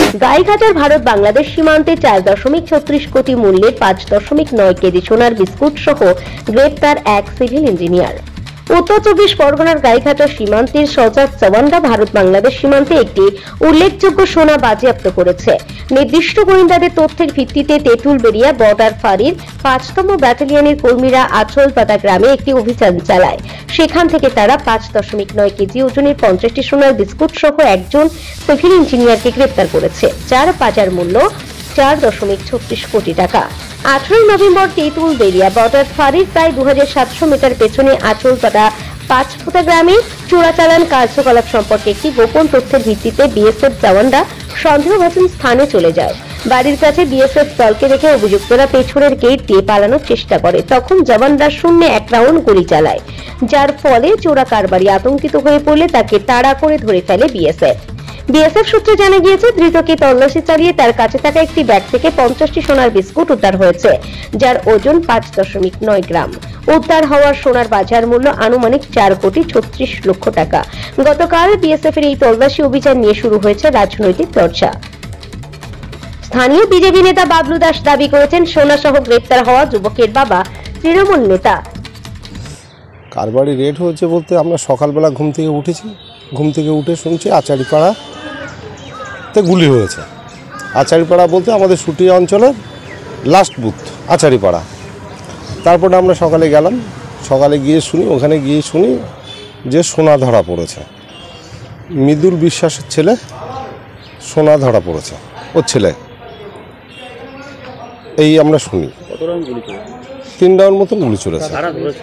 গাইঘাটার ভারত বাংলাদেশ সীমান্তে 4.36 কোটি মূল্যের 5.9 কেজি সোনার বিস্কুট সহ গ্রেপ্তার এক সিভিল ইঞ্জিনিয়ার। উত্তর 24 পরগনার গাইঘাটা সীমান্তের সজাগ জওয়ানরা ভারত বাংলাদেশ সীমান্তে একটি উল্লেখযোগ্য সোনা বাজেয়াপ্ত করেছে। নির্দিষ্ট গোয়েন্দাদের তথ্যের ভিত্তিতে তেঁতুলবেড়িয়া বর্ডার ফাঁড়ির 5তম ব্যাটালিয়নের কর্মীরা আচলপাতা গ্রামে একটি অভিযান চালায়। সেখান থেকে তারা 5.9 কেজি ওজনের 50টি সোনার বিস্কুট সহ একজন সিভিল ইঞ্জিনিয়ারকে গ্রেপ্তার করেছে, যার বাজার মূল্য 4.36 কোটি টাকা। 18 নভেম্বর তেঁতুলবেড়িয়া বর্ডার ফাঁড়ির প্রায় 2700 মিটার পেছনে আচলপাতা 5ফুটা গ্রামে চোরাচালান কার্যকলাপ সম্পর্কে একটি গোপন তথ্যের ভিত্তিতে বিএসএফ জওয়ানরা সন্দেহভাজন স্থানে চলে যায়। বাড়ির কাছে বিএসএফ দলকে রেখে অভিযুক্তরা পেছনের গেট দিয়ে পালানোর চেষ্টা করে। তখন জওয়ানরা শূন্যে এক রাউন্ড গুলি চালায়, যার ফলে চোরা কারবারি আতঙ্কিত হয়ে পড়লে তাকে তাড়া করে ধরে ফেলে বিএসএফ। বিএসএফ সূত্রে জানা গিয়েছে, ধৃতকে তল্লাশি চালিয়ে তার কাছে থাকা একটি ব্যাগ থেকে 50টি সোনার বিস্কুট উদ্ধার হয়েছে, যার ওজন 5.9 গ্রাম। উদ্ধার হওয়ার সোনার বাজার মূল্য আনুমানিক 4.36 কোটি টাকা। গতকাল বিএসএফ এর এই তল্লাশি অভিযান নিয়ে শুরু হয়েছে রাজনৈতিক চর্চা। স্থানীয় বিজেপি নেতা বাবলু দাস দাবি করেছেন, সোনা সহ গ্রেপ্তার হওয়া যুবকের বাবা তৃণমূল নেতা। কারবারি রেড হয়েছে বলতে আমরা সকালবেলা ঘুম থেকে উঠে শুনছি আচারিপাড়াতে গুলি হয়েছে। আচারিপাড়া বলতে আমাদের সুটিয়া অঞ্চলের লাস্ট বুথ আচারিপাড়া। তারপরে আমরা সকালে গিয়ে শুনি যে সোনা ধরা পড়েছে। মৃদুল বিশ্বাসের ছেলে সোনা ধরা পড়েছে, ওর ছেলে। এই আমরা শুনি 3 রাউন্ড মতন গুলি চলেছে।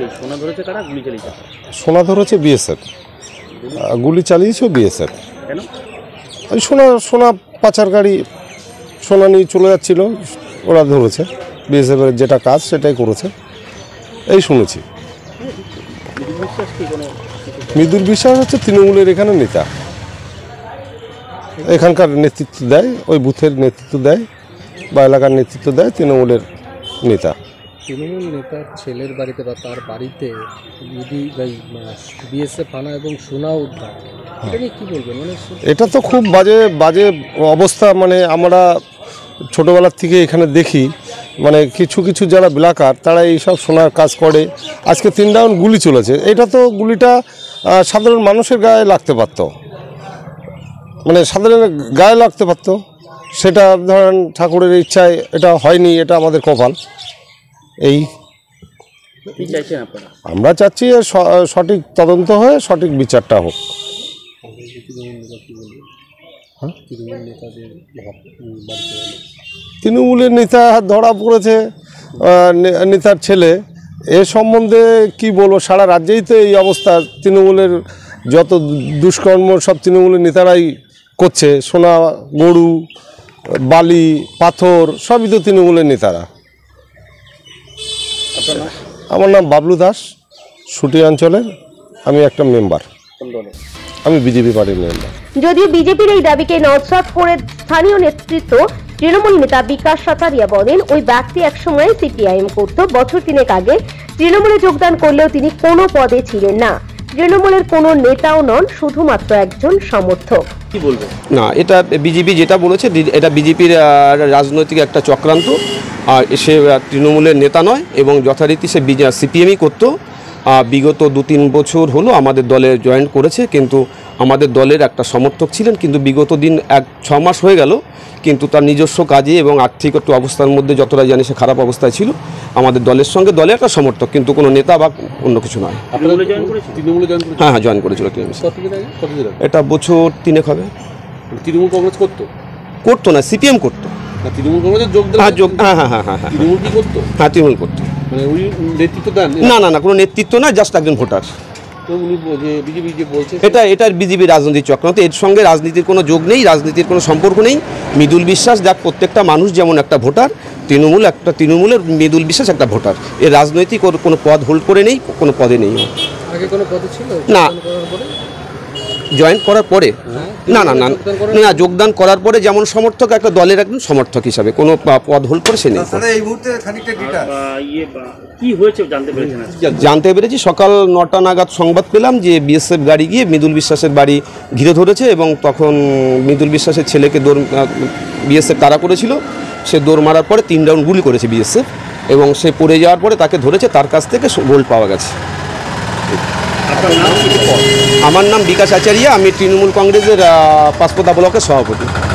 সোনা ধরেছে বিএসএফ, গুলি চালিয়েছে বিএসএফ। ওই সোনা পাচার গাড়ি সোনা নিয়ে চলে যাচ্ছিল, ওরা ধরেছে। বিএসএফ এর যেটা কাজ সেটাই করেছে, এই শুনেছি। মৃদুল বিশ্বাস হচ্ছে তৃণমূলের এখানে নেতা, এখানকার নেতৃত্ব দেয়, ওই বুথের নেতৃত্ব দেয় বা এলাকার নেতৃত্ব দেয় তৃণমূলের নেতা। তৃণমূল নেতার ছেলের বাড়িতে বা তার বাড়িতে যদি বিএসএফ আনা এবং সোনা উদ্ধার, এটা নিয়ে কি বলবেন? এটা তো খুব বাজে অবস্থা। আমরা ছোটোবেলার থেকে এখানে দেখি, কিছু যারা ব্ল্যাকার তারা এইসব সোনার কাজ করে। আজকে 3 রাউন্ড গুলি চলেছে। এটা তো গুলিটা সাধারণ মানুষের গায়ে লাগতে পারতো, সাধারণ গায়ে লাগতে পারতো। সেটা ধরেন ঠাকুরের ইচ্ছায় এটা হয়নি, এটা আমাদের কপাল। এই আমরা চাচ্ছি সঠিক তদন্ত হয়ে সঠিক বিচারটা হোক। তৃণমূলের নেতা ধরা পড়েছে, নেতার ছেলে। এ সম্বন্ধে কি বলবো, সারা রাজ্যেই তো এই অবস্থা। তৃণমূলের যত দুষ্কর্ম সব তৃণমূলের নেতারাই করছে। সোনা, গরু, বালি, পাথর সবই তো তৃণমূলের নেতারা। আমার নাম বাবলু দাস, সুটি অঞ্চলের আমি একটা মেম্বার। আমি বিজেপি পার্টির মেম্বার। যদিও বিজেপির এই দাবিকে নস্যাৎ করে স্থানীয় নেতৃত্ব তৃণমূল নেতা বিকাশ সাতারিয়া বলেন, ওই ব্যক্তি একসময় সিপিআইএম করত। বছর 3 আগে তৃণমূলে যোগদান করলেও তিনি কোনো পদে ছিলেন না। তৃণমূলের কোনো নেতাও নন, শুধুমাত্র একজন সমর্থক। কি বলবেন? না, এটা বিজেপি যেটা বলেছে, এটা বিজেপির রাজনৈতিক একটা চক্রান্ত। আর সে তৃণমূলের নেতা নয় এবং যথারীতি সে সিপিএমই করতো। বিগত 2-3 বছর হলো আমাদের দলে জয়েন করেছে, কিন্তু আমাদের দলের একটা সমর্থক ছিলেন। কিন্তু বিগত দিন 6 মাস হয়ে গেল, কিন্তু তার নিজস্ব কাজে এবং আর্থিক একটু অবস্থার মধ্যে যতটা জানি সে খারাপ অবস্থায় ছিল। আমাদের দলের সঙ্গে দলের একটা সমর্থক, কিন্তু কোনো নেতা বা অন্য কিছু নয়। হ্যাঁ, জয়েন করেছিল। এটা বছর 3 হবে। তৃণমূল কংগ্রেস করতো না, সিপিএম করতো। তৃণমূল কংগ্রেসের তৃণমূল কি করতো? হ্যাঁ, তৃণমূল করতো। উনি নেতৃত্ব দেন? না, কোনো নেতৃত্ব না, জাস্ট একজন ভোটার। এটার বিজেপি রাজনৈতিক চক্রান্ত। এর সঙ্গে রাজনীতির কোনো যোগ নেই, রাজনীতির কোনো সম্পর্ক নেই। মৃদুল বিশ্বাস যাক প্রত্যেকটা মানুষ যেমন একটা ভোটার, তৃণমূলের মৃদুল বিশ্বাস একটা ভোটার। এর রাজনৈতিক কোনো পদ হোল্ড করে নেই, কোনো পদে নেই। আগে কোনো পদে ছিল না, জয়েন করার পরে না না না না যোগদান করার পরে যেমন সমর্থক একটা দলের একজন সমর্থক হিসাবে কোনো পদ হোল্ড করে সে নেই। কি হয়েছে জানতে পেরেছেন? জানতে পেরেছি সকাল 9টা নাগাদ সংবাদ পেলাম যে বিএসএফ গাড়ি গিয়ে মৃদুল বিশ্বাসের বাড়ি ঘিরে ধরেছে এবং তখন মৃদুল বিশ্বাসের ছেলেকে বিএসএফ তাড়া করেছিল। সে দৌড় মারার পরে 3 রাউন্ড গুলি করেছে বিএসএফ এবং সে পড়ে যাওয়ার পরে তাকে ধরেছে, তার কাছ থেকে গোল্ড পাওয়া গেছে। আমার নাম বিকাশ আচারিয়া, আমি তৃণমূল কংগ্রেসের পাঁচপোতা ব্লকের সভাপতি।